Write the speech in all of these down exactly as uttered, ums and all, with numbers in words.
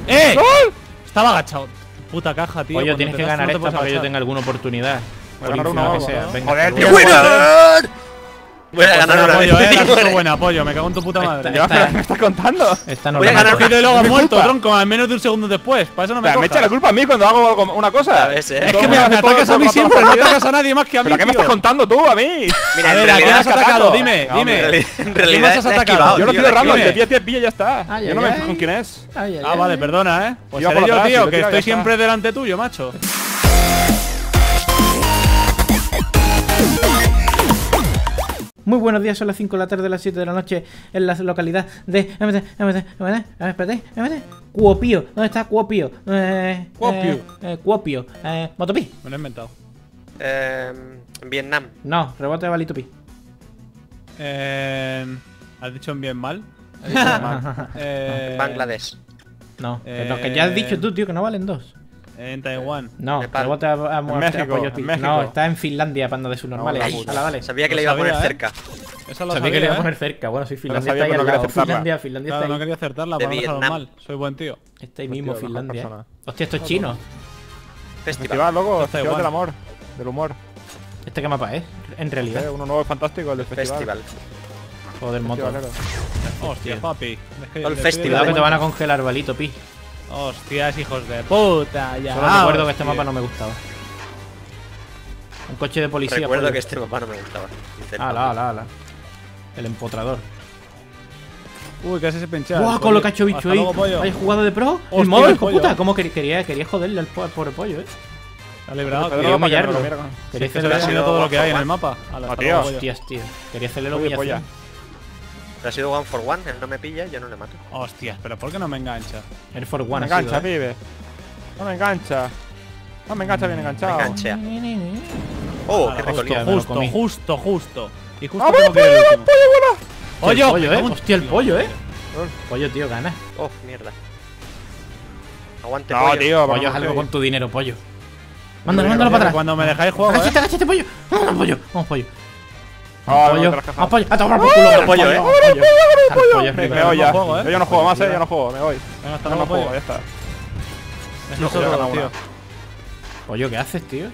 ¡Eh! ¡Gol! Estaba agachado. Puta caja, tío. Pollo, cuando tienes te que das, ganar no te esta puedes para que yo agachar. tenga alguna oportunidad. Voy a Por ganar una infernal que o sea. algo, Venga, joder, hasta tío. luego. ¡Winner! Voy a Pues ganar era una pollo, vez. eh, la cosa buena, pollo. Me cago en tu puta madre. Esta- Ya, esta- pero ¿qué me estás contando? Esta no Voy a la ganar mato. Cogido y luego Es mi muerto, culpa. tronco, al menos de un segundo después. Para eso no O me sea, me cojas. echa la culpa a mí cuando hago como una cosa. Ya ves, eh. Es que Todo me, hace me todo- atacas a todo mí el rato siempre, no la partida. atacas a nadie más que a mí, ¿Pero qué me tío. estás contando tú a mí? Mira, A en ver, ¿a quién realidad, has atacado? Dime, No, dime. en realidad, en ¿A quién realidad más has la he atacado? esquivado, Yo no tío, estoy la he de Ramos, dime. te pilla, te pilla y ya está. Ay, Yo no ay, me ay. fijo en quién es. Ay, ay, Ah, ay. vale, perdona, eh. Pues Iba seré por yo, atrás, y tío, lo que tiro, ya estoy está. siempre delante tuyo, macho. Muy buenos días, son las cinco de la tarde, las siete de la noche en la localidad de M T, M T, M T, a ver, espérate, M T, Cuopío. ¿Dónde está Cuopío? Eh, Cuopío. eh, eh, Cuopío. Eh, Motopi. Me lo he inventado. Eh, Vietnam. No, rebote de Balitupi. Eh, ¿Has dicho en bien mal? Has dicho mal. Eh, Bangladesh. No, que Eh, los que ya has dicho tú, tío, que no valen dos. En Taiwán. No, Nepal. rebote a, a, a México, apoyo en pi- México. No, está en Finlandia, panda de sus normales. la Ahí, puta. ala, dale. Sabía que Lo le iba a sabía, poner ¿eh? cerca. Eso lo Sabía que le iba a ¿eh? poner cerca. Bueno, sí, Finlandia sabía, está ahí pero al no quería lado. acertarla. Finlandia, Finlandia Claro, está no ahí. quería acertarla De para no dejarlo Vietnam. mal. Soy buen tío. Está ahí mismo, Hostia, la mejor Finlandia. eh. persona. Hostia, esto es chino. Festival. Festival, loco, Está festival igual. del amor, del humor. ¿Este qué mapa es? En realidad. Eh, uno nuevo y fantástico, el del festival. Festival. Joder, moto. Festivalero. Hostia, papi. Deje- Todo el deje- festival. Cuidado que te van a congelar, balito, pi. Hostias, hijos de puta. Ya. Solo recuerdo que este hostia. mapa no me gustaba. Un coche de policía. Recuerdo pollo. que este mapa no me gustaba. Dice el Ala, nombre. ala, ala. El empotrador. Uy, casi se pincha. ¡Guau! Con lo que ha hecho bicho Hasta ahí. luego, pollo. Vaya jugada de pro. Hostia, El modo, el hijo pollo. puta. ¿Cómo quería, quería, quería joderle al, po- al pobre pollo, eh? Se ha librado, Pedro, tío. Quería para que me lo humillarlo. comiera con- Quería Es que se hacerle le ha ha sido sido todo lo que one hay en for el mapa. Ala, No, hasta tío. luego, pollo. Hostias, tío. Quería hacerle la Oye, humillación. Pero ha sido one for one, él no me pilla, yo no le mato. Hostias, pero ¿por qué no me engancha? El for No one me ha engancha, sido, eh. pibe. No me engancha. No me engancha bien enganchado. Me enganchea. Oh, Ala, qué justo, hostia, ricolino. me lo justo, comí. justo, justo. Y justo ¡Ah, tengo que ir el último. Hostia, Pollo, el pollo, me eh. cago en- Hostia, el pollo, eh. Gol. Pollo, tío, gana. Oh, mierda. Aguante, No, pollo. tío, Pollo, haz vamos, algo tío. con tu dinero, pollo. Mándalo, mándalo para atrás. Cuando me dejáis juego, Agachate, eh. agachate, pollo. Vamos, pollo. Vamos, pollo. Ah, pollo. no, te las cajas. Vamos, pollo. A tomar por culo. ¡Ah, al pollo, eh! al pollo. Al pollo, Me, rico. me voy ya. juego, eh. Yo ya no juego más, eh. Ya no juego, me voy. Venga, hasta Ya no luego, juego, pollo. ya está. Es No, nosotros, ya tío. gana Pollo, ¿qué haces, tío?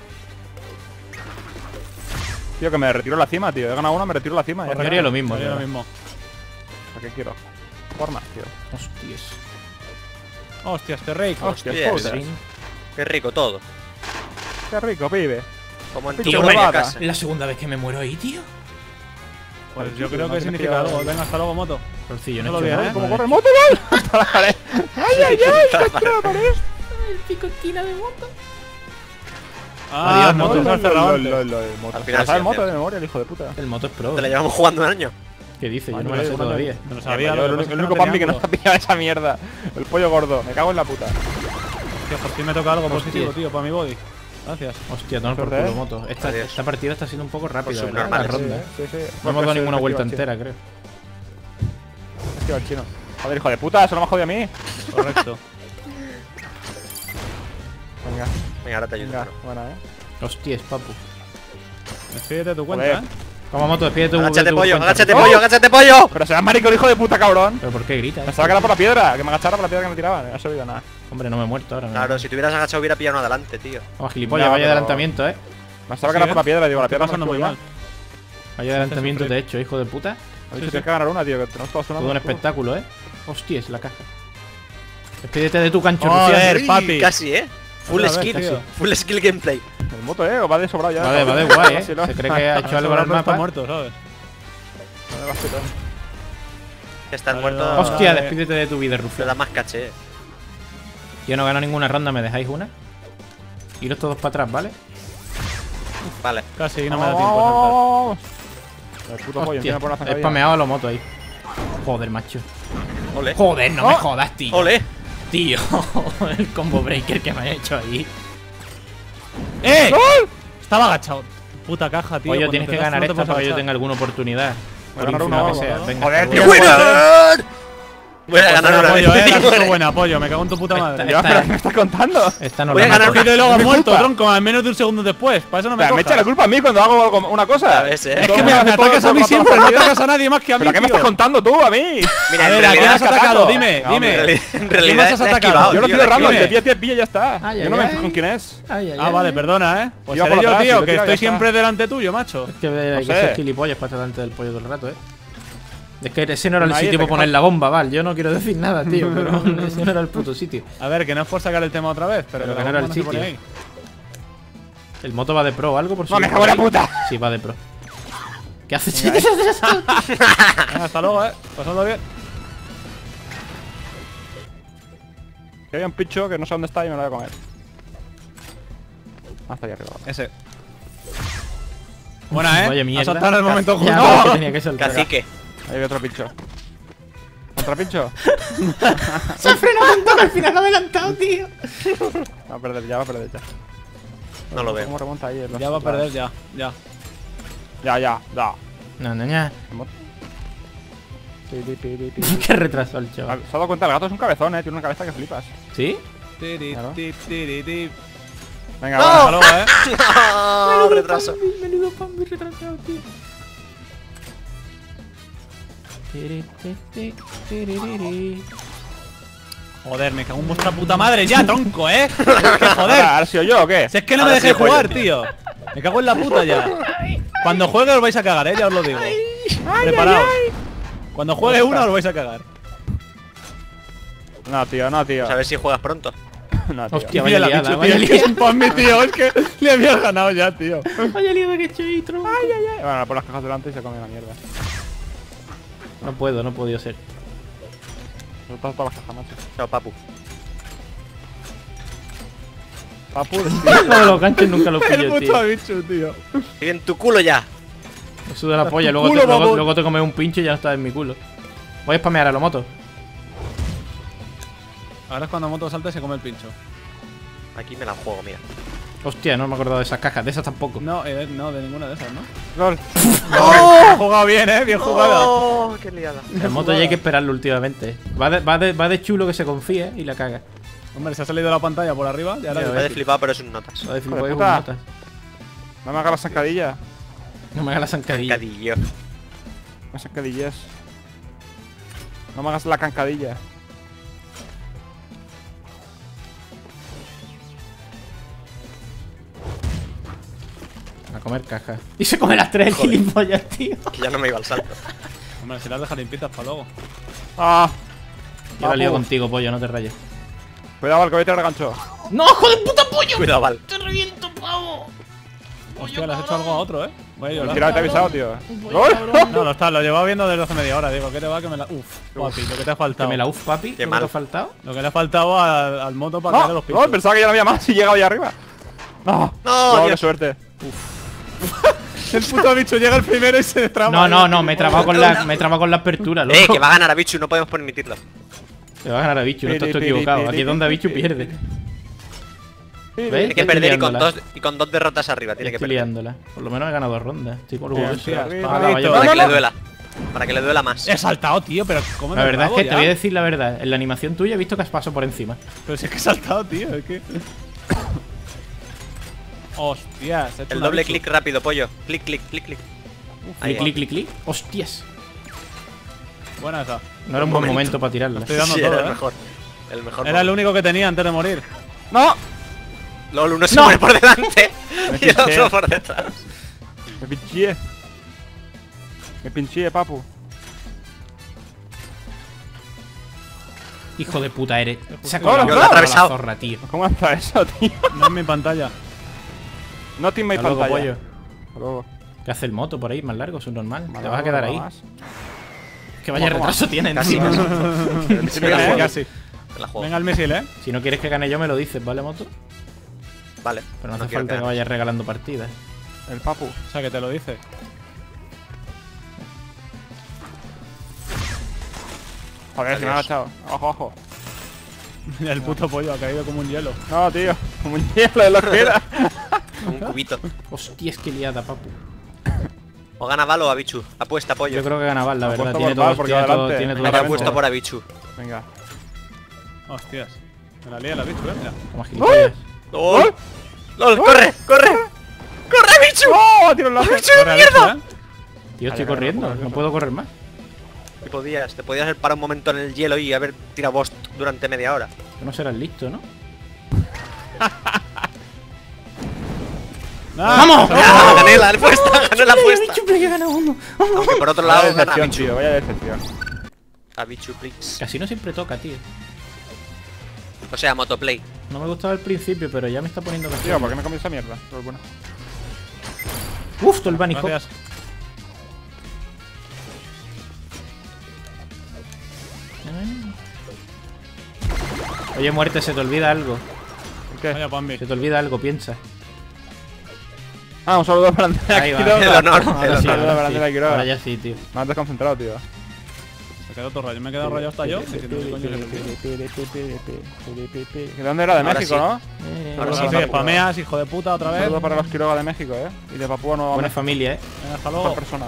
Tío, que me retiro la cima, tío. He ganado una, me retiro la cima. Yo Ya haría lo mismo, Haría tío. lo mismo. ¿Para qué quiero? Por más, tío. Hostias. Hostias, qué rico. Hostia, Hostias. puta. Qué rico todo. Qué rico, pibe. Como en Tío, tu me propia mata. casa. La segunda vez que me muero ahí, tío. Pues yo tío, creo no que te significa fías. algo. Venga, hasta luego, moto. Porcillo, No no lo he hecho vi, nada. ¿eh? ¿Cómo no corre he el moto, gol? Hasta la pared. ¡Ay, ay, ay! ¡Contra la pared! El picotina de moto. Ah, Adiós, no, moto. te has cerrado Lol, antes. lol, lol, moto. Al final ¿Sabes sí, moto tío. de memoria, el hijo de puta? El moto es pro. Te la llevamos jugando un año. ¿Qué dice? Yo Vale, no me lo sé vale, todavía. No lo Yo, sabía. el lo que único, pasa es el que único tenía pambi que no se ángulo. ha pillado esa mierda. El pollo gordo, me cago en la puta. Tío, por fin me toca algo Hostia. positivo, tío, para mi body. Gracias. Hostia, toma por Suerte, culo, ¿eh? moto. Esta, Adiós. esta partida está siendo un poco rápida, Por ¿verdad? La subnormales. ronda. Sí, sí. No hemos dado ninguna vuelta entera, creo. Festival chino. Joder, hijo de puta, eso no me ha jodido a mí. Correcto. Venga, Venga, ahora te ayudo. venga, bro. buena, eh. Hostias, papu. Despídete de tu cuenta, Joder. eh. Vamos, moto, despídete de tu Agáchate, de tu pollo, cuenta. agáchate, ¡Oh! pollo, agáchate, pollo. Pero será marico el hijo de puta, cabrón. ¿Pero por qué gritas? Pensaba que era por la piedra, que me agachara por la piedra que me tiraban. No ha servido nada. Hombre, no me he muerto ahora. Claro, si te hubieras agachado hubiera pillado uno adelante, tío. Vamos, gilipollas, No, vaya pero- adelantamiento, eh. Pensaba Sí, que era ¿eh? por la piedra, digo, la Estoy piedra no pasando me muy estuvo mal. ya. Vaya adelantamiento te he hecho, hijo de puta. Ha dicho Sí, tienes sí. que ganar una, tío, que tenemos todos una. Todo un espectáculo, eh. Hostias, la caja. Despídete de tu cancho, Joder, Rufián. papi. Casi, eh. Full Otra vez, skill, tío. full skill gameplay. El moto, eh, o va de sobrado ya. Va de, va de guay, eh. Sí, ¿no? Se cree que ha hecho algo en el Sobrando está mapa. muerto, ¿sabes? Vale, va, sí, todo. Estás Vale, muerto. no. Hostia, Vale. despídete de tu vida, Te Rufián. da más caché. Yo no gano ninguna ronda, ¿me dejáis una? Iros todos para atrás, ¿vale? Vale. Casi no me da tiempo a Vamos. El puto pollo, Hostia, encima por una he zancadilla. spameado a los motos ahí. Joder, macho. Ole. Joder, no me Oh. jodas, tío. Ole. Tío, el combo breaker que me han hecho ahí. saltar. ¡Eh! Estaba agachado. Puta caja, tío. Pollo, cuando tienes te que das, ganar no te esta puedes para que yo agachar. tenga alguna oportunidad. Voy a Por ganar infernal una que o sea. algo, ¿no? Venga, Joder, hasta tío, luego. ¡Winner! Voy a ganar una apoyo, vez. eh. Has hecho buen apoyo. Me cago en tu puta madre. Yo, pero ¿qué me estás contando? Esta no Voy la a ganar mato. Y luego has ¿Qué muerto, culpa? tronco, al menos de un segundo después. Para eso no me Pero me cojas. echa la culpa a mí cuando hago algo- una cosa. Ya ves, eh. Es Todo que el me, mundo me hace todo- atacas a todo mí el rato siempre, las no partidas. atacas a nadie más que a mí, ¿Pero qué me tío. estás contando tú a mí? Mira, A en ver, ¿a quién realidad has atacado? Dime, No, dime. hombre, En ¿Quién realidad más has la he atacado? esquivado, Yo no tío, pido la he random, dime. te pilla, te pilla y ya está. Ay, Yo ay, no me ay. fijo en quién es. Ay, ay, Ah, ay. vale, perdona, eh. Pues Iba seré por yo, atrás, tío, si lo que tira, estoy ya está. siempre delante tuyo, macho. Es que hay No que sé. ser gilipollas para estar delante del pollo todo el rato, eh. Es que ese no era el Ahí sitio te para poner quejas. la bomba, Val. Yo no quiero decir nada, tío, pero ese no era el puto sitio. A ver, que no es por sacar el tema otra vez, pero, Pero que que la no era bomba el no se pone sitio. ahí. ¿El moto va de pro o algo por si? No, me cago en la puta. Sí, va de pro. ¿Qué hace? Venga, hasta luego, eh. Pasadlo bien. Que hay un picho que no sé dónde está y me lo voy a comer. Ah, está ahí arriba. Ese. Buena, eh. Vaya Ha mierda. saltado en el momento Ya, justo. pero que tenía que saltar. Cacique. Ahí hay otro picho. ¿Otro picho? Se ha frenado un toque, al final ha adelantado, tío. Va a perder ya, va a perder ya. No lo veo. ¿Cómo remonta ahí? en los Ya va a lados? perder, ya. Ya. Ya, ya, ya. No, no, no. Pi, pi, pi, pi, pi. Qué retraso el Ah, chaval. ¿Se ha dado cuenta? El gato es un cabezón, eh. Tiene una cabeza que flipas. ¿Sí? Tiri, Claro. ti, tiri, ti. Venga, ¡No! va. Hasta luego, eh. No, retraso. Menudo pan muy retrasado, tío. Tiri, ti, ti, tiriri. Joder, me cago en vuestra puta madre ya, tronco, eh. Es que Ahora, joder. ¿ahora soy yo o qué? Si es que no Ahora me dejéis sí juego jugar, yo. tío. Me cago en la puta ya. Cuando juegue os vais a cagar, eh, ya os lo digo. Preparaos. Cuando juegue uno os vais a cagar. No, tío, no, tío. A ver si juegas pronto. No, tío. Hostia, Mira vaya la liada, bicho, vaya tío, es que es liada. un pan, mi tío. Es que le había ganado ya, tío. Vaya liada que he hecho ahí, tronco. Bueno, por las cajas delante y se come la mierda. No puedo, no he podido ser. Se todas las cajas, macho. Chao, papu. Papu, Lo de los ganchos nunca lo El pillo, puto tío. bicho, tío. Sigue en tu culo ya. Me suda la polla, luego culo, te, luego, babón. luego te comes un pincho y ya no está en mi culo. Voy a spamear a la moto. Ahora es cuando Moto salta y se come el pincho. Aquí me la juego, mira. Hostia, no me he acordado de esas cajas, de esas tampoco. No, eh, no, de ninguna de esas, ¿no? gol. Bien jugado bien, eh, bien jugado. ¡Oh! ¡Qué liada! El moto ya hay que esperarlo últimamente. Va de, va de, va de chulo que se confíe y la caga. Hombre, se ha salido la pantalla por arriba. Ya Ya ahora Me he flipado, pero es un notas. Va de Hijo de flipo puta. notas. No me hagas la zancadilla. No me hagas la zancadilla. Cadillo. Las zancadillas. No me hagas la cancadilla. A comer cajas. Y se come las tres el gilipollas, tío. Que ya no me iba al salto. Hombre, si las dejas limpitas para luego. Ah. Yo la lío Papu. contigo, pollo, no te rayes. Cuidado, que voy a tirar gancho. ¡No, hijo de puta pollo! Cuidado, Val. ¡Te reviento, pavo! Hostia, le has hecho algo a otro, eh. Voy a llorar. Tira, te he avisado, tío. Pollo, ¡Gol! cabrón. No, lo está, lo llevaba viendo desde hace media hora. Digo, ¿qué te va? Que me la. Uf, papi, lo que te ha Que faltado. me la uf, papi. Qué ¿Qué me mal. ha faltado? Lo que le ha faltado al, al moto para caerle No, los pinchos. no, pensaba que ya no había más y llegaba ahí arriba. No, No, qué Dios. suerte. El puto bicho llega el primero y se traba. No, no, no, me he trabado con la, me he trabado con la apertura, loco. Eh, que va a ganar a Bichu, no podemos permitirlo. Te va a ganar a Bichu, no estás tú Piri, equivocado. piri, Aquí piri, es donde a Bichu piri, pierde. Sí, ¿Ves? Tiene que Estoy perder y con, liándola. dos, y con dos derrotas arriba. Tiene que Estoy perder. liándola. Por lo menos he ganado dos rondas. Estoy por Bien, orgulloso. sí, arriba, Ojalá arriba. vaya Para por- que le duela. Para que le duela más. He saltado, tío, pero ¿cómo La me verdad es bravo que te ya? voy a decir la verdad. En la animación tuya he visto que has pasado por encima. Pero si es que he saltado, tío, es que. Hostias, he hecho El una doble bichu. clic rápido, pollo. Clic, clic, clic, clic. Ahí, Clic, clic, clic, clic. Hostias. Buena esa. No era un buen momento para tirarla. Estoy dando Sí, todo, era el eh. mejor. El mejor. Era el momento. único que tenía antes de morir. ¡No! LOL, uno se ¡No! pone por delante Me y el pinché. otro por detrás. Me pinché. Me pinché, papu. Hijo de puta eres. Se ha Yo lo he colado la atravesado. zorra, tío. ¿Cómo hace eso, tío? No es mi pantalla. No teammate Hasta luego, pantalla. pollo. Hasta luego. ¿Qué hace el moto por ahí? Más largo, eso es normal. Te Vale, vas a quedar vale, ahí. más. Que vaya Toma, toma. retraso tiene Casi encima. más. Sí, Me la eh, juego. casi. Me la juego. Venga el misil, eh. Si no quieres que gane yo, me lo dices, ¿vale, moto? Vale. Pero no hace quiero falta que ganes. vayas regalando partidas. El papu. O sea, que te lo dice. Joder, si me ha Adiós. agachado. Abajo, abajo. El puto pollo ha caído como un hielo. No, tío. Como un hielo de lo que era. Con un cubito. Hostia, es que liada, papu. O gana Val o a Bichu. Apuesta, pollo. Yo creo que gana Val, la verdad. Apuesto Tiene por Val, todo, porque tiene va todo, adelante. tiene todo Venga, Venga, el apuesto tiempo. por a Bichu. Venga. Hostias. Me la lía la bicho, eh. Mira. Como gilipollas. ¡Lol! ¡Lol! ¡Corre! ¡Corre! ¡Corre, bicho! ¡Oh! Tiro el láser. Corre, bicho, eh. Tío, estoy Vale, corriendo. vale, No vale. puedo correr más. Te podías, te podías haber parado un momento en el hielo y haber tirado boss durante media hora. Tú no serás listo, ¿no? ¡Ah! ¡Vamos! ¡Ah! ¡Gané la apuesta! ¡Gané la apuesta! Bicho, play, he ganado uno. Aunque por otro Vaya lado gana decepción, Bichu. tío. Vaya decepción. A Bichu, please. Casi no siempre toca, tío. O sea, motoplay. No me gustaba al principio, pero ya me está poniendo Tío, canción. ¿por qué me comí esa mierda? Pero bueno. Uf, todo el bunny hop. Gracias. Oye, muerte, se te olvida algo. ¿Qué? Vaya, Pambi. Se te olvida algo, piensa. Ah, un saludo para Andrea Ahí va. Quiroga. El honor, Ahora el sí, honor. ahora para sí. Andrea Quiroga. Ahora ya sí, tío. Me has desconcentrado, tío. Se quedó todo rayado. Me he quedado rayado hasta yo. Diciendo, ¿qué coño es el tío? ¿De dónde era? De Ahora México, sí. ¿no? Ahora Sí, sí. sí, spameas, hijo de puta, otra Un vez. saludo para los Quiroga de México, ¿eh? Y de Papúa Nueva Buena México. familia, eh. Venga, hasta Mejor luego. personas.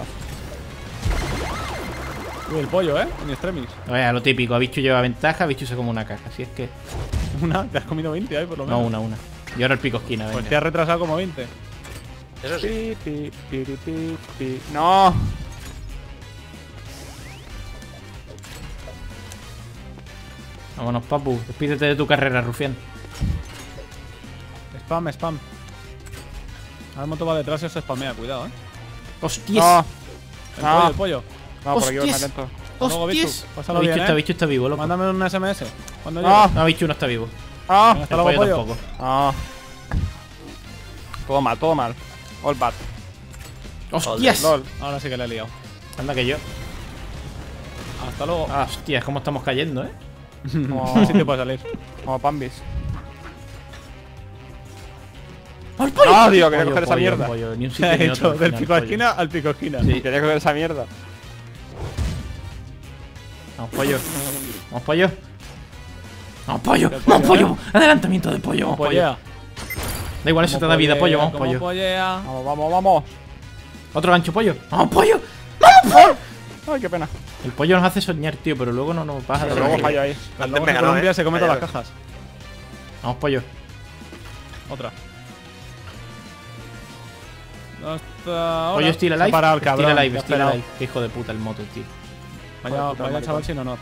Uy, el pollo, eh. En extremis. Oye, lo típico. Bicho lleva ventaja, Bicho se come una caja. Así es que. Una, te has comido veinte ahí por lo menos. No, una, una. Y ahora el pico esquina, Pues te venga. has retrasado como veinte. Eso sí. Pi, pi, pi, pi, pi. ¡No! Vámonos, papu. Despídete de tu carrera, rufián. Spam, spam. Ahora el moto va detrás y se spamea, cuidado, eh. ¡Hostias! ¡No! El Ah. pollo, el pollo. No, por aquí voy más ¡Hostias! lento. Hasta luego, Bichu. ¡Hostias! Pásalo Bicho bien, está, eh. Bicho está vivo, loco. Mándame un S M S. Cuando No. llegue. No, Bicho no está vivo. ¡Ah! Venga, hasta El luego, pollo pollo. tampoco. ¡Ah! Todo mal, todo mal. All bad. ¡Hostias! LOL. Ahora sí que le he liado. Anda que yo. Hasta luego. Ah, hostias, cómo estamos cayendo, eh. Como, No sitio para salir. como Pambis. ¡Al pollo! No, tío, quería Pollo, coger esa pollo, mierda. pollo, Ni un Se sitio ha ni hecho otro. al del final, pico a pollo. esquina al pico a esquina. Sí. Quería coger esa mierda. Vamos, pollo. Vamos, pollo. Vamos, pollo. ¿Qué Vamos, pollo, pollo. Adelantamiento de pollo. Vamos, pollo. Pollea. Da igual, eso te da vida, pollo. Vamos, Como pollo. pollea. Vamos, vamos, vamos. Otro gancho, pollo. Vamos, pollo. Ay, qué pena. El pollo nos hace soñar, tío, pero luego no nos pasa de Pero luego la fallo ahí. Luego me en ganó, Colombia eh. se come Vaya todas las loco. cajas. Vamos, pollo. Otra. Hasta ahora. Pollo still Se ha alive. parado el cabrón. Still alive, que ha still esperado. alive. Qué hijo de puta el moto, tío. Vaya, Joder, puta vaya maricón. chaval sin honor.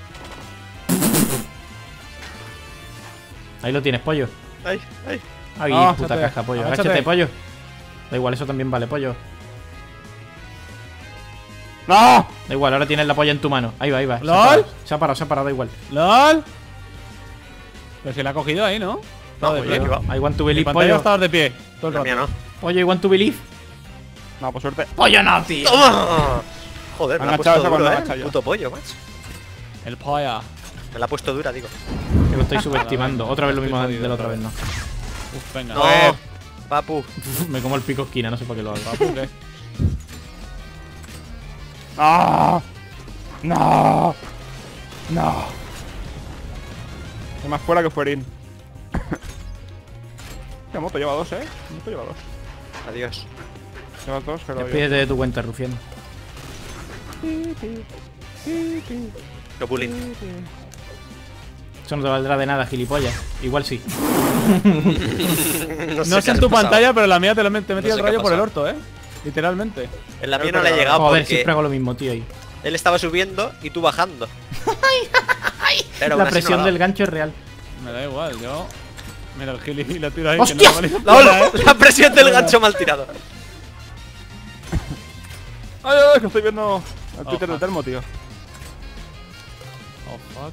Ahí lo tienes, pollo. Ay, ay. Ahí, Ah, puta agáchate, caja, pollo. agáchate. Agáchate, pollo. Da igual, eso también vale, pollo. ¡No! Da igual, ahora tienes la polla en tu mano. Ahí va, ahí va. Se ha ¿Lol? parado, se ha parado, se ha parado, da igual. ¡Lol! Pero si la ha cogido ahí, ¿no? Estaba de pues pie. yo aquí va. I want to Mi believe, pantalla pollo. estabas de pie. Todo el La rato. mía no. Pollo, I want to believe. No, por suerte. Pollo no, tío. ¡Toma! Joder, me la ha Agachado puesto esa cuando dura, agacha eh. yo. Puto pollo, macho. El polla. Me la ha puesto dura, digo. Que lo estáis subestimando. Otra vez lo mismo Estoy de la otra jodido, vez, no. Uf, venga. No, A ver, papu. Me como el pico esquina, no sé para qué lo hago. papu, ¿qué? ¡No! ¡No! ¡No! Es más fuera que fuerín. La moto lleva dos, ¿eh? La moto lleva dos. Adiós. Lleva dos, pero yo. Despídete de tu cuenta, rufián. Lo bullying. Eso no te valdrá de nada, gilipollas. Igual sí. No No sé sé qué en has tu pasado. pantalla, pero la mía te, lo met- te metí No sé el qué ha rayo por el pasado. orto, ¿eh? Literalmente. En la mía no le he llegado Joder, porque siempre hago lo mismo, tío. Ahí. él estaba subiendo y tú bajando. Pero La aún así presión no ha del dado. gancho es real. Me da igual, yo... Mira el gili y lo tiro ahí. ¡Hostias! Que no me vale ¡La, nada, ¿eh? la presión del gancho mal tirado. ¡Ay, ay! Que estoy viendo el Twitter de fuck. Termo, tío. Oh, fuck.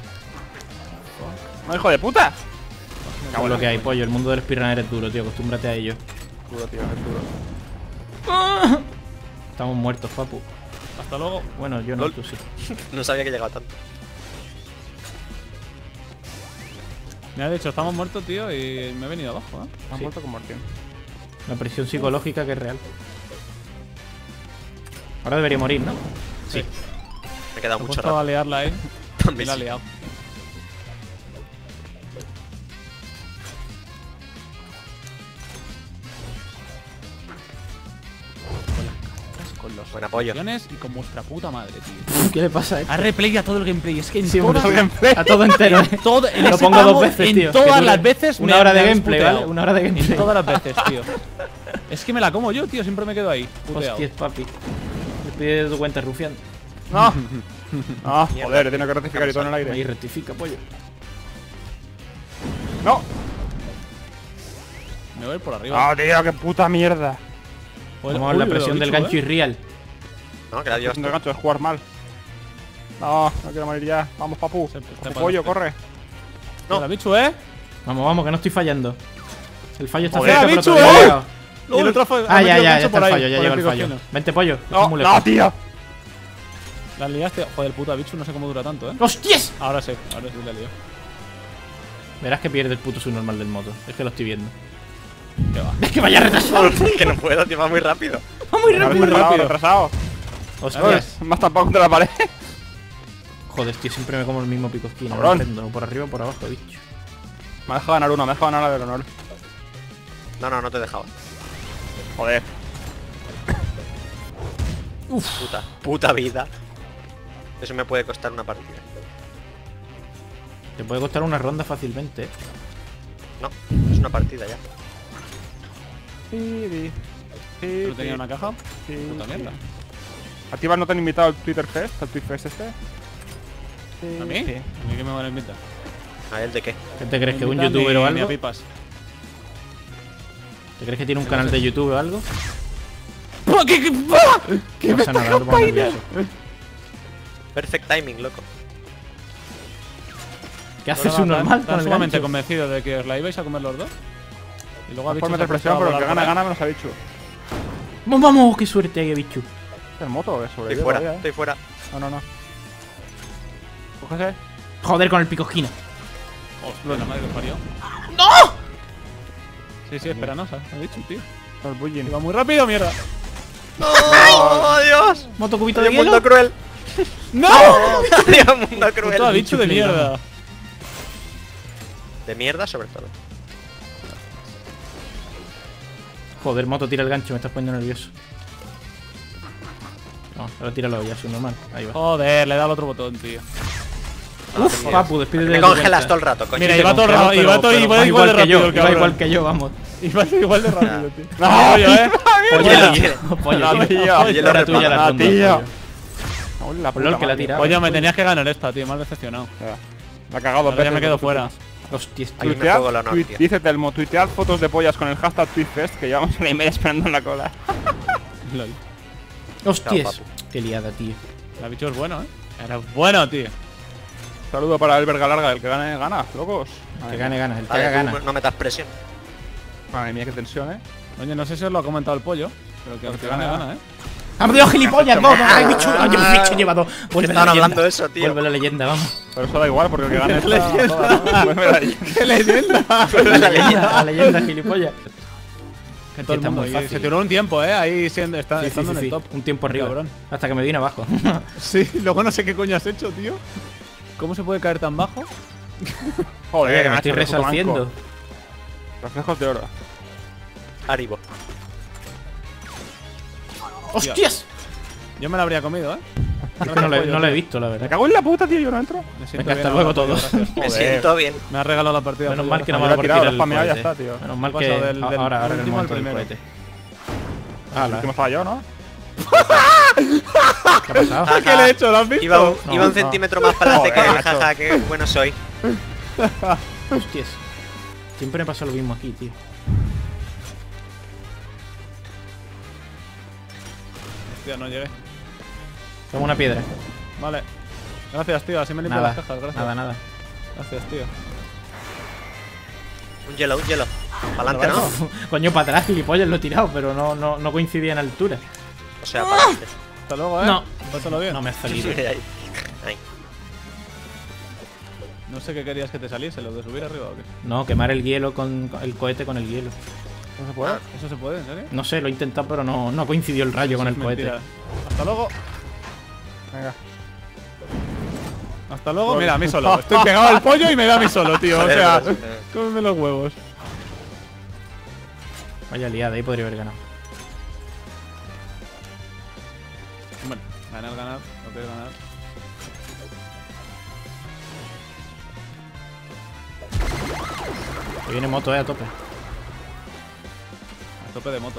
¡No, hijo de puta! Es lo que hay, pollo. El mundo del speedrunner es duro, tío. Acostúmbrate a ello. Duro, tío, es duro. Estamos muertos, papu. Hasta luego. Bueno, yo no, Lol. tú sí. No sabía que llegaba tanto. Me ha dicho, estamos muertos, tío, y me he venido abajo, ¿eh? Han Sí. muerto con Martín. La presión psicológica que es real. Ahora debería morir, ¿no? Sí. Me he quedado Me he mucho puesto a rato. liarla ahí. Y También la he sí. liado. Con en los Buen apoyo. opciones y con vuestra puta madre, tío. ¿Qué le pasa a esto? A replay a todo el gameplay. Es que en Sí, todas, todo el gameplay. A todo entero, en eh. todo, en Lo ese pongo tramo, dos veces, en tío. que todas dure las veces Una me- hora me de habéis gameplay, puteado. ¿vale? Una hora de En gameplay. todas las veces, tío. Es que me la como yo, tío. Siempre me quedo ahí. Puteado. Hostias, papi. Me pide tu cuenta, rufián. No. No, Mierda. joder, tiene que rectificar y todo en el Ahí aire. rectifica, pollo. No. Me voy por arriba. No, tío, qué puta mierda. Joder, Vamos a uy, la le he presión dado del bicho, gancho eh. irreal. No, que la Dios. El gancho es jugar mal. No, no quiero morir ya. Vamos, papu. Se- se Papu pasa pollo, este. corre. No. Mira, bicho, ¿eh? Vamos, vamos, que no estoy fallando. El fallo está Joder, cerca, pero bicho, todavía eh. no ha llegado. Y el otro fue- ha Ah, ya, metido el ya, ya gancho está por el ahí, fallo, ya por llegó el picocino. fallo. Vente, pollo. que No, estás muy lejos. no, tío. La liaste. Joder, puta bicho, no sé cómo dura tanto, ¿eh? ¡Hostias! Ahora sí, ahora sí la lío. Verás que pierde el puto subnormal del moto. Es que lo estoy viendo. ¿Qué va? Es que vaya retrasado. Que no puedo, tío, va muy rápido. Va muy Muy rápido. rápido, rápido. retrasado. Hostias. Me has tampado contra la pared. Joder, tío, siempre me como el mismo pico esquina. Cabrón. No entiendo, por arriba o por abajo, bicho. Me ha dejado ganar uno, me ha dejado ganar la del honor. No, no, no te he dejado. Joder. Puta, puta vida. Eso me puede costar una partida. Te puede costar una ronda fácilmente. No, es una partida ya. Sí, sí, ¿No tenía una caja? sí, Puta mierda. ¿A ti no te han invitado al Twitter Fest? ¿Al Twitter Fest este? Sí, ¿A mí? sí. ¿A mí qué me van a invitar? ¿A él de qué? ¿Qué te crees? No ¿Que un invitan youtuber ni- o ni a algo? pipas. ¿Te crees que tiene un canal de YouTube o algo? ¿Qué, qué, No pasa nada, no te pongas nervioso. Perfect timing, loco. ¿Qué hace su normal Están con el sumamente gancho? convencido de que os la ibais a comer los dos. Y luego No habéis por meter presión, pero el que gana, gana menos ha dicho. Vamos, vamos, qué suerte hay, bicho. ¿El moto o es sobre Estoy fuera, estoy fuera. No, no, no. Cógese. Joder con el pico esquina. Hostia, la madre que os parió. ¡No! Sí, sí, esperanosa. Ha dicho, tío. El bullying. Iba muy rápido, mierda. ¡Oh, Dios! Moto cubito de ¡Adiós, hielo. mundo cruel! ¡No! ¡Adiós, mundo cruel! Puto bicho de Chupino. mierda. De mierda, sobre todo. Joder, moto, tira el gancho, me estás poniendo nervioso. No, ahora tíralo ya, su normal. Ahí va. Joder, le he dado al otro botón, tío. Uf, papu, despídete Me de tu congelas cuenta. todo el rato, coño. Mira, Sí, te iba todo congelo, ra- iba pero- todo- pero iba va igual de que yo, rápido el iba cabrón. igual que yo, vamos. Iba igual de rápido, tío. No. Pollo, eh. Pollo, Pollo, tío. Pollo, La tío. tío. Yo lo Era tuya la Ah, ronda, tío. pollo. Hola, la Por LOL puta que la madre. tira. Pollo, me tenías que ganar esta, tío. Me has decepcionado. Ya. Me ha cagado dos Ahora ya veces. me quedo fuera. Hostias, Aquí tío. me Tuitead, juego el honor, tuit- tío. dice Telmo, tuitead fotos de pollas con el hashtag TweetFest que llevamos una y media esperando en la cola. Lol. Hostias. Chao, Qué liada, tío. La bicho es bueno, eh. Era bueno, tío. Saludo para el verga larga, el que gane, gana, locos. Que gane, gana. El que Vale, haga tú gana. no metas presión. Madre mía, qué tensión, eh. Oye, no sé si os lo ha comentado el pollo, pero que el que gane, gana, eh. ¡Vamos, Dios, gilipollas! ¡No, no! ¡Ay, bicho! ¡Ay, el bicho lleva dos! Vuelve la Estaban leyenda. hablando de eso, tío. Vuelve la leyenda, vamos. Pero eso da igual porque el que gane ¡Qué esta, leyenda! joda, vuelve la leyenda. ¡Qué leyenda! La leyenda, la leyenda, gilipollas. Que todo el está mundo. muy y fácil. se tiró un tiempo, eh. Ahí siendo, está, Sí, sí, estando sí, en sí. el top. Un tiempo arriba. Cabrón. Hasta que me vine abajo. Sí, luego no sé qué coño has hecho, tío. ¿Cómo se puede caer tan bajo? Joder, que me macho, estoy qué puto resarciendo. manco. Reflejos de oro. Haribo. ¡Hostias! Yo me la habría comido, eh. Es que no lo he- no lo he visto, la Me verdad. cago en la puta, tío, yo no entro. Me siento Venga, bien hasta ahora, luego tío, todos. gracias. Me Joder. siento bien. Me ha regalado la partida. Menos pollo, mal que no No, me yo ha lo he tirado, tirar lo he el spameado y ya cohete. está, tío. Menos mal ¿Qué que pasa del- del ahora, ahora en el último al momento del primero? cohete. El Hala, último estaba yo, ¿no? ¿qué ha pasado? Ajá. ¿Qué le he hecho? ¿Lo has visto? Iba un, No, iba un no. centímetro más para adelante Joder, que macho. jaja, qué bueno soy. Hostias. Siempre me pasa lo mismo aquí, tío. Hostia, no llegué. Tengo una piedra. Vale. Gracias, tío. Así me limpio Nada, las cajas. Gracias. nada, nada. Gracias, tío. Un hielo, un hielo. Para adelante, ¿no? Coño, para atrás, gilipollas, lo he tirado, pero no, no, no coincidía en altura. O sea, para adelante. Hasta luego, eh. No. Pásalo bien. No me ha salido. Ahí. Ahí. No sé qué querías que te saliese, lo de subir arriba o qué. No, quemar el hielo con con el cohete con el hielo. No se puede. ¿Eso se puede, en serio? No sé, lo he intentado, pero no, no coincidió el rayo con el Es cohete. mentira. Hasta luego. Venga. Hasta luego. Mira, a mí solo. Estoy pegado al pollo y me da a mí solo, tío. O Joder, sea, pues, eh. cómeme los huevos. Vaya liada, ahí podría haber ganado. Ganar, ganar. No quieres ganar. Que viene moto, eh, a tope. A tope de moto.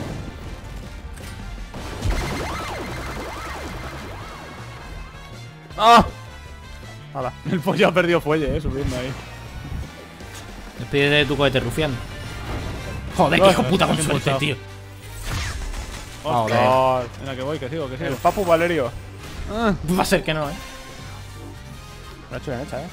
¡Ah! Hala. El pollo ha perdido fuelle, eh, subiendo ahí. Despídete de tu cohete, rufián. Joder, qué hijo puta con Bien suerte, pulsado. tío. Hostia. Joder. Venga, que voy, que sigo, que El sigo. Papu Valerio. Ah, va a ser que no, eh. Lo ha hecho bien hecha, eh.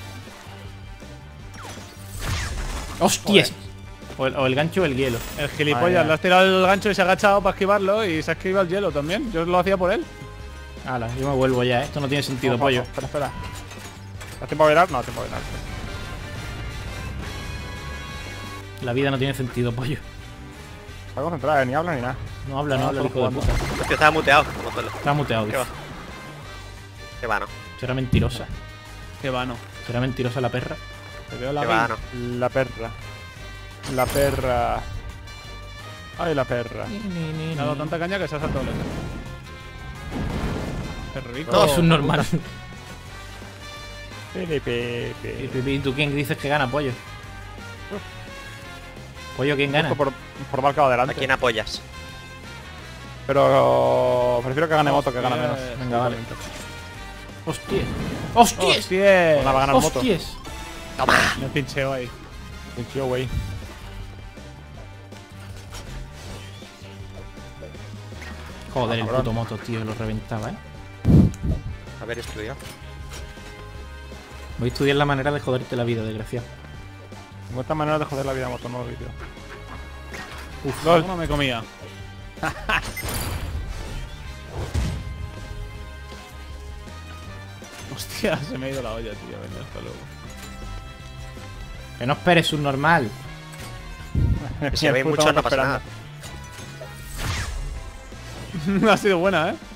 ¡Hostias! O el, o el gancho o el hielo. El gilipollas, Ah, ya. le has tirado el gancho y se ha agachado para esquivarlo y se ha esquivado el hielo también. Yo lo hacía por él. Hala, yo me vuelvo ya, eh. Esto no tiene sentido, Ojo, pollo. ojo, Espera, espera. ¿Has tiempo a virar? No, tiempo a virar. La vida no tiene sentido, pollo. Está concentrada, eh, ni habla ni nada. No habla, no, No, habla el solo hijo de jugando. puta. Es que estaba muteado. Como todo. Está muteado, ¿Qué dice. va? Qué va, no. Será mentirosa. Qué vano. Será mentirosa la perra. Te veo la Qué gay. va, no. La perra. La perra. Ay, la perra. Me ha dado tanta caña que se ha saltado lejos. Qué rico. No. Es un normal. Pili, pipi. ¿Y, y tú quién dices que gana, pollo? Pollo, ¿quién gana? Por, por marcado ¿A adelante. quién apoyas? Pero prefiero que gane moto que gane menos. Hostias. Venga, vale. ¡Hostias! ¡Hostias! ¡Hostia! La va a ganar moto. ¡Hostias! Me pincheo ahí. Qué chido, güey. Joder, el Cabrón. puto moto, tío, lo reventaba, eh. A ver, estudiado. Voy a estudiar la manera de joderte la vida, desgraciado. cincuenta maneras de joder la vida a moto, no lo vídeo. Uf, no me comía. Hostia, se me ha ido la olla, tío. Venga, hasta luego. Que no esperes un normal. Si veis mucho, no pasa nada. Ha sido buena, ¿eh?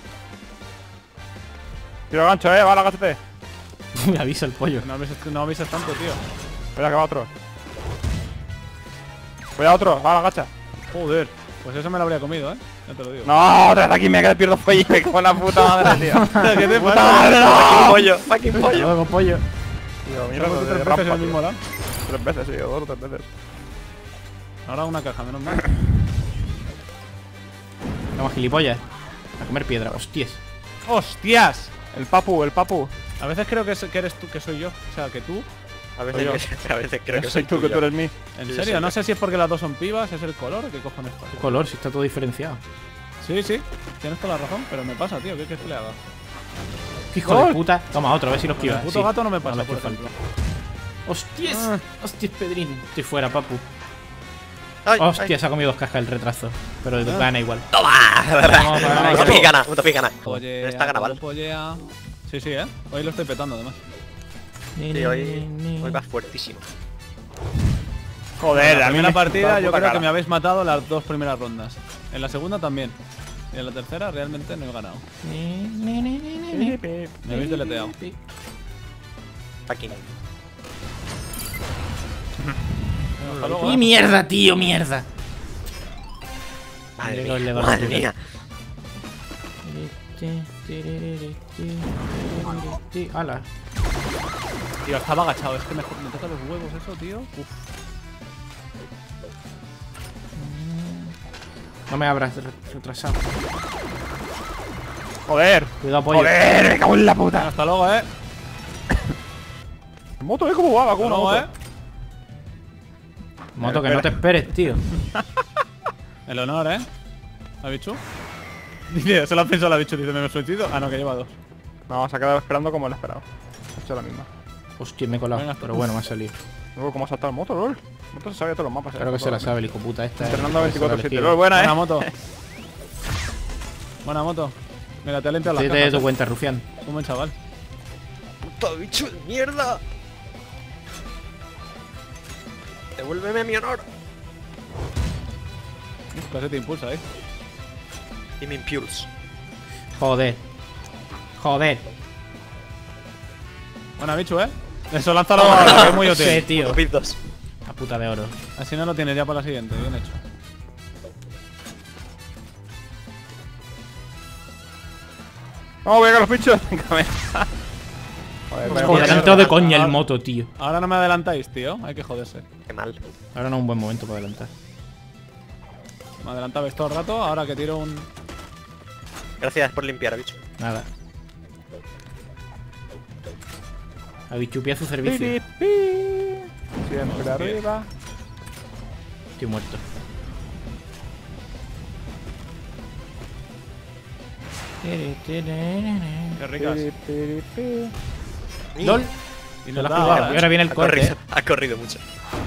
Tiro gancho, eh, vale, agáchate. Me avisa el pollo. No avises, no avises tanto, tío. Espera que va otro. Cuidado otro, vale, agacha. Joder. Pues eso me lo habría comido, ¿eh? Ya te lo digo. No, otra vez aquí me quedé pierdo fuelle con la puta madre, tío. ¿Qué te Puta pasa? madre, Fucking no. pollo, fucking Hasta pollo. luego, pollo. Tío, mira, Mira, de tres veces rampa, en el tío. mismo lado. Tres veces, sí, dos o tres veces. Ahora una caja, menos mal. Vamos, gilipollas. A comer piedra. Hostias. ¡Hostias! El papu, el papu. A veces creo que, es- que eres tú, que soy yo. O sea, que tú. A Soy yo. veces, a veces creo que soy tú, que tú eres mí. ¿En Sí, serio? sí. No sé si es porque las dos son pibas, es el color o qué cojones pasa. ¿Qué color? Si está todo diferenciado. Sí, sí. Tienes toda la razón, pero me pasa, tío. ¿Qué quieres que le haga? Hijo de ¡Gol! puta. Toma otro, a ver si lo Con el esquivas. puto Sí. gato no me pasa, me por hace ejemplo. ¡Hostias! Ah. ¡Hostias, Pedrín! Estoy fuera, papu. Ay, Hostia, se ha comido dos cajas el retraso. Pero Ah. gana igual. ¡Toma! Vamos, vamos, Un topi gana, un topi gana. Pollea, Está ganado, ¿vale? pollea. Sí, sí, ¿eh? Hoy lo estoy petando, además. Sí, hoy, hoy vas fuertísimo. Joder, en la a mí primera me partida da yo puta creo cara. que me habéis matado las dos primeras rondas. En la segunda también. Y en la tercera realmente no he ganado. Pi, pi. Me habéis deleteado. Fucking. Hasta luego, ¡Y ¿eh? mierda, tío, mierda! Madre Le mía, doy, le doy, madre le doy. mía. ¡Hala! Tío, estaba agachado. Es que me, me toca los huevos eso, tío. Uf. No me abras re- retrasado. Joder. Cuidado, pollo. Joder, me cago en la Venga, puta. hasta luego, ¿eh? Moto, eh, cómo va, va Hasta como una luego, moto. ¿eh? Moto, que no te esperes, tío. El honor, ¿eh? ¿La bichu? Dice, se lo ha pensado la bichu. Dice, ¿me he suicido? Ah, no, que lleva dos. No, se ha quedado esperando como lo he esperado. Ha hecho la misma. Hostia, me he colado. Venga, Pero bueno, me ha salido. Luego, ¿cómo ha saltado el moto, lol? El moto se sabe todos los mapas. Claro que se la sabe el hijo puta esta. eh. Fernando Se veinticuatro la siete. elegido. Lol, buena, Buena eh. moto. Buena moto. Mira, te ha limpiado las Tírate de cajas, tu ¿eh? cuenta, rufián. Un buen chaval. Puto bicho de mierda. Devuélveme mi honor. Uf, casi te impulsa, ¿eh? Y mi impulse. Joder. Joder. Buena bichu, ¿eh? Eso, lánzalo ahora, que es muy útil. Sí, tío. Puto pit dos. La puta de oro. Así no lo tienes ya para la siguiente. Bien hecho. Vamos, voy a los pinchos. Venga, venga. Joder, vaya Joder, mierda. han entrado de coña el Ahora- moto, tío. Ahora no me adelantáis, tío. Hay que joderse. Qué mal. Ahora no es un buen momento para adelantar. Me adelantabais todo el rato. Ahora que tiro un... Gracias por limpiar, bicho. Nada. Abichupi a su servicio. Pi, pi, pi. Siempre Hostia. arriba. Estoy muerto. Qué ricas. Pi, pi, pi. LOL. Y Se nos la da ha jugado. ahora, Y ¿eh? ahora viene el Ha corte. corrido, ¿eh? ha corrido mucho.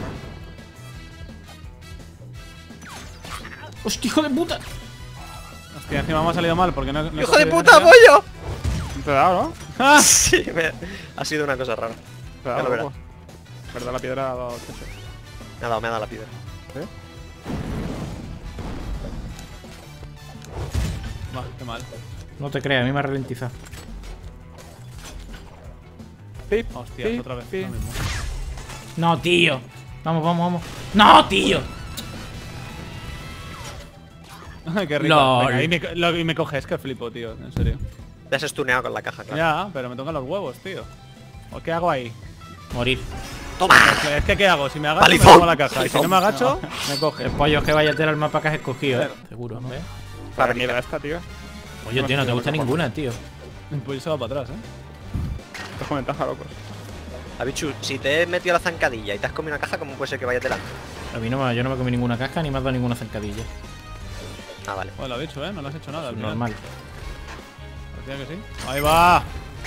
¡Hostia, hijo de puta! Hostia, encima me ha salido mal porque no... no he ¡Hijo de cogido puta, energía. pollo! Te he dado, ¿no? ¡Ah! Sí, me- ha sido una cosa rara. Te he Ya lo dado, verás. loco. Verdad, la piedra ha dado cheche. Me ha dado, me ha dado la piedra. ¿Eh? Va, qué mal. No te creas, a mí me ha ralentizado. Pip, Hostias, pip, otra vez. pip. Lo mismo. No, tío. Vamos, vamos, vamos. ¡No, tío! Ay, qué rico. Lol. Venga, y, me, co- lo- y me coges, que flipo, tío. En serio. Te has estuneado con la caja, claro. Ya, pero me tocan los huevos, tío. ¿O qué hago ahí? Morir. ¡Toma! Es que ¿qué hago? Si me agacho, Palizón. me pongo la caja. Y si no me agacho, me coge. El pollo es que vaya a tener el mapa que has escogido, eh. Seguro, ¿no? La mierda esta, tío. Pollo, tío, no te gusta ninguna, tío. Pues se va para atrás, ¿eh? Estás con ventaja, locos. Abichu, si te he metido la zancadilla y te has comido una caja, ¿cómo puede ser que vayas delante? A mí no me, yo no me comí ninguna casca ni me has dado ninguna zancadilla. Ah, vale. Pues lo he dicho, ¿eh? No lo has hecho nada. al final. Normal. Parecía que sí. ¡Ahí va!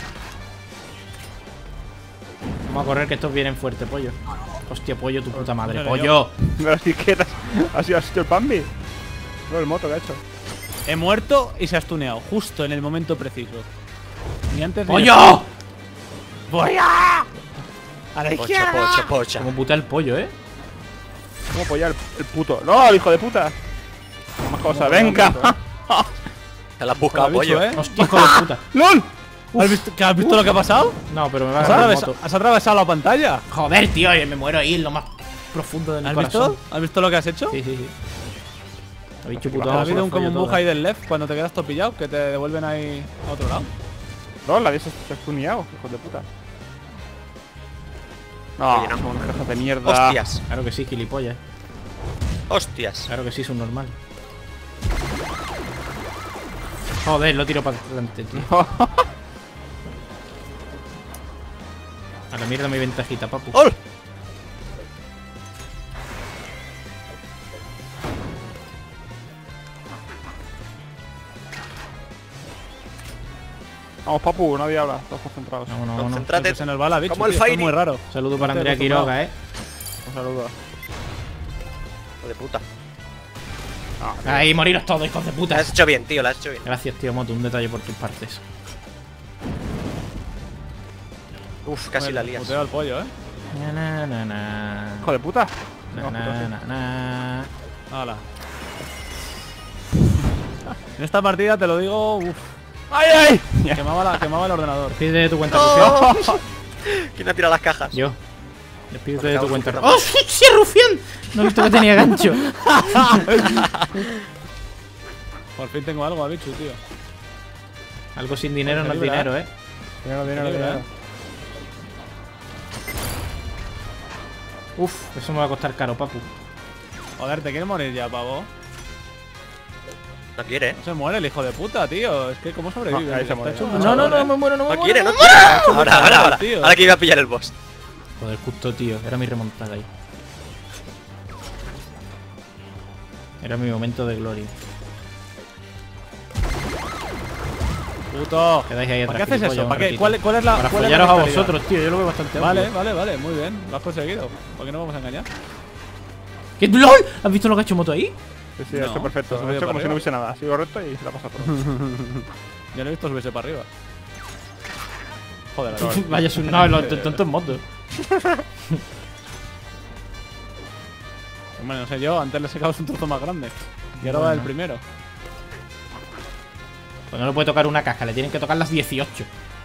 Vamos a correr que estos vienen fuerte, pollo. Hostia, pollo, tu puta madre. Mira, ¡Pollo! Pero sí que te- ha sido, ha sido el Bambi. No, el moto que ha hecho. He muerto y se ha stuneado. Justo en el momento preciso. Ni antes ni ¡Pollo! ¡Voy a! ¡A la Pocha, izquierda! pocha, pocha. Como puta el pollo, eh. ¿Cómo apoyar el, el puto? ¡No, el hijo de puta! Más cosas, venga. Te la has buscado, Lo has dicho, pollo. ¿eh? Hostia, hijo de puta. ¡Lol! ¿Has visto, ¿que ¿Has visto lo que ha pasado? No, pero me va a ¿Has, ganar el atravesa- moto. has atravesado la pantalla? Joder, tío, me muero ahí en lo más profundo de mi ¿Has corazón. visto? ¿Has visto lo que has hecho? Sí, sí, sí. Habéis Así que chupado. Ha Vamos, habido un, pollo como un todo. bug ahí del left cuando te quedas topillado que te devuelven ahí a otro lado. No, la habéis estuneado, hijos de puta. No, Oye, no. son unas cajas de mierda. Hostias, Claro que sí, gilipollas. hostias. Claro que sí, es un normal. Joder, lo tiro para adelante, tío. A la mierda mi ventajita, papu. ¡Ol! Vamos, papu, nadie habla, todos concentrados. Vámonos, vámonos. Concéntrate. Siempre se nos va la bicho, Como el tío, esto es Fairy. muy raro. Saludo para No estoy Andrea acostumbrado. Quiroga, eh. Un saludo. Hijo de puta. Ah, Ahí, moriros todos, hijos de La puta. has hecho bien, tío, la has hecho bien. Gracias, tío, Moto, un detalle por tus partes. Uf, casi la lías. Puteo al pollo, ¿eh? Na, na, na, na. hijo de puta. Na, No, na, puta, na, na. Hala. En esta partida te lo digo, uff, ¡Ay, ay! quemaba, la, quemaba el ordenador. Despídete de tu cuenta, Rufián. ¿Quién ha tirado las cajas? Yo. Despídete de Por tu causa cuenta. de ¡Oh, sí, Rufián! No he visto que tenía gancho. Por fin tengo algo a bicho, tío. Algo sin dinero no es Libra, dinero, eh. Dinero, dinero, Libra, dinero. ¿eh? Uf, eso me va a costar caro, papu. Joder, ¿te quieres morir ya, pavo? No quiere, ¿eh? No se muere el hijo de puta, tío. Es que cómo sobrevive. No, ahí se Está muere. hecho un No, no, luchador, no, ¿eh? me muero, no me No muero. quiere, no me quiere. Ahora, ahora, ahora. tío. Ahora que iba a pillar el boss. Joder, justo, tío. Era mi remontada ahí. Era mi momento de gloria. Puto. Quedáis ahí ¿Para atrás. qué haces gilipollas, eso? un ¿Para qué? ratito. ¿Cuál, ¿Cuál es la Para cuál es la follaros a mentalidad? vosotros, tío. Yo lo veo bastante Vale, obvio. vale, vale, muy bien. Lo has conseguido. ¿Por qué no vamos a engañar? ¿Qué? ¡LOL! ¿Has visto lo que ha hecho Moto ahí? Sí, sí, ha No, hecho perfecto. se ha Lo subido ha hecho para como si no arriba. hubiese nada. Ha sido recto y se la pasa todo. Ya lo he visto subirse para arriba. Joder, a ver. Vaya, su... no, lo tonto en moto. Bueno, no sé yo, antes le he sacado un trozo más grande. Y ahora va el Bueno. primero. Pues no le puede tocar una casca, le tienen que tocar las dieciocho.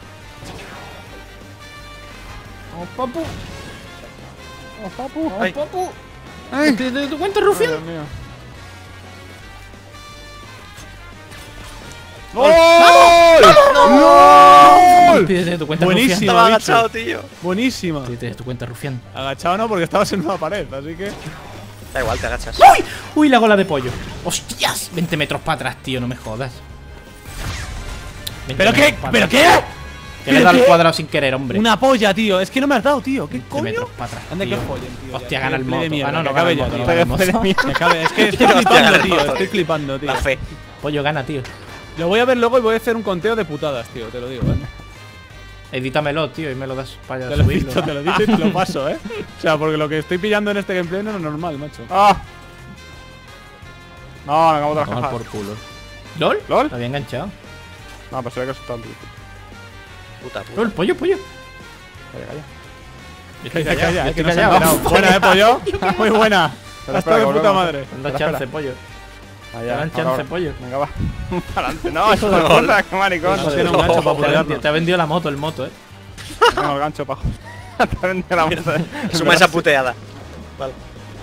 ¡Oh, papu! ¡Oh, papu! ¡Oh, papu! ¡Ay! ¿Te, te, te cuento, Rufián? Dios mío. ¡No! ¡No! Pídete tu cuenta, Buenísimo. rufián. Estaba bicho. agachado, tío. Buenísima. Pídete tu cuenta, rufián. Agachado no, porque estabas en una pared, así que... Da igual, te agachas. ¡Uy! ¡Uy, la gola de pollo! ¡Hostias! veinte metros para atrás, tío, no me jodas. veinte ¿Pero qué? metros pa' ¿Pero atrás. qué? Que le he dado al cuadrado sin querer, hombre. Una polla, tío. Es que no me has dado, tío. ¿Qué veinte coño? metros para atrás, Anda, que tío. follen, tío. Hostia, ya. gana el Play de moto. mierda, Ah, no, que no acabe gana ya, el tío. moto, gana el moto. Me cabe- Es que estoy Hostia, flipando, gana el tío. motor. Estoy flipando, tío. La fe. Pollo gana, tío. Lo voy a ver luego y voy a hacer un conteo de putadas, tío. Te lo digo, ¿eh? Edítamelo, tío, y me lo das para Te lo he subirlo. dicho, te lo digo y te lo paso, ¿eh? O sea, porque lo que estoy pillando en este gameplay no es normal, macho. ¡Ah! No, me acabo de Tomar las por cajas. culo. ¿Lol? ¿Lol? Lo había enganchado. No, pero se ve que eso está el Puta, puta. ¿Lol, pollo, pollo? Calla, calla. Calla, calla, yo eh, que estoy no se ha callado. enterado. Buena, ¿eh, pollo? Muy buena. Espera, Ha estado de espera, puta que madre. Anda Espera, chance, espera. pollo. Allá, Dan chance, pollo. Venga, va. Para adelante. No, eso es puta, qué maricón. No tiene un gancho para Te ha vendido- putearnos. te ha vendido la moto, el moto, eh. Tengo el gancho, pajo. Te vende la moto. Suma esa puteada. Vale.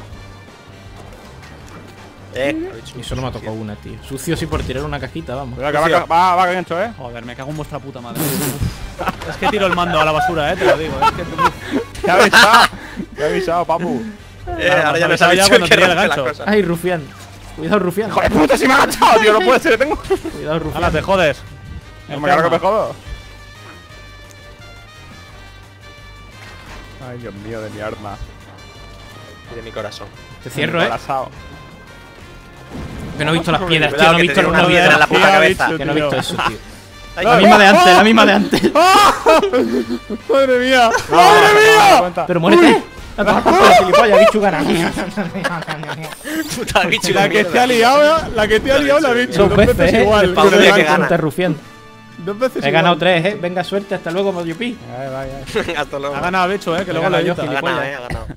Eh, Y solo me ha tocado una, tío. Sucio sí por tirar una cajita, vamos. Cuidado, que va, va, va, gancho, eh. Joder, me cago en vuestra puta madre. Es que tiro el mando a la basura, eh, te lo digo. Es que... Te he avisado. Te he avisado, papu. eh, ahora ya me nos ha sabía dicho cuando que tenía el rompe la gancho. cosa. Ay, rufián. Cuidado, rufián. Joder, puta, si me ha agachado, tío. No puede ser, tengo. Cuidado, rufián. Hala, te jodes. No me cargo que me jodo. Ay, Dios mío, de mi arma. Y de mi corazón. Te cierro, eh. Embarazado. Que no he visto las piedras, tío. Cuidado, No he que visto te los tiro una piedra en la puta Tío, cabeza. bicho. Que no he visto eso, tío. Ay, La no. misma de antes, la misma de antes. Madre mía. ¡Madre mía! Pero muérete. A tomar por culo, gilipollas, bicho gana. Puta bicho. La de que mierda. te ha liado, la que te ha liado la he dicho. Dos Dos veces, veces eh. igual. Pau con el de que gancho. gana. Rufián. Dos veces He ganado igual. tres, eh. Venga, suerte. Hasta luego, Moyupi. Vaya, vaya. Hasta luego. Ha ganado Becho, eh, que luego lo ganado yo, edita. Ha gilipollas. ganado, eh, ha ganado.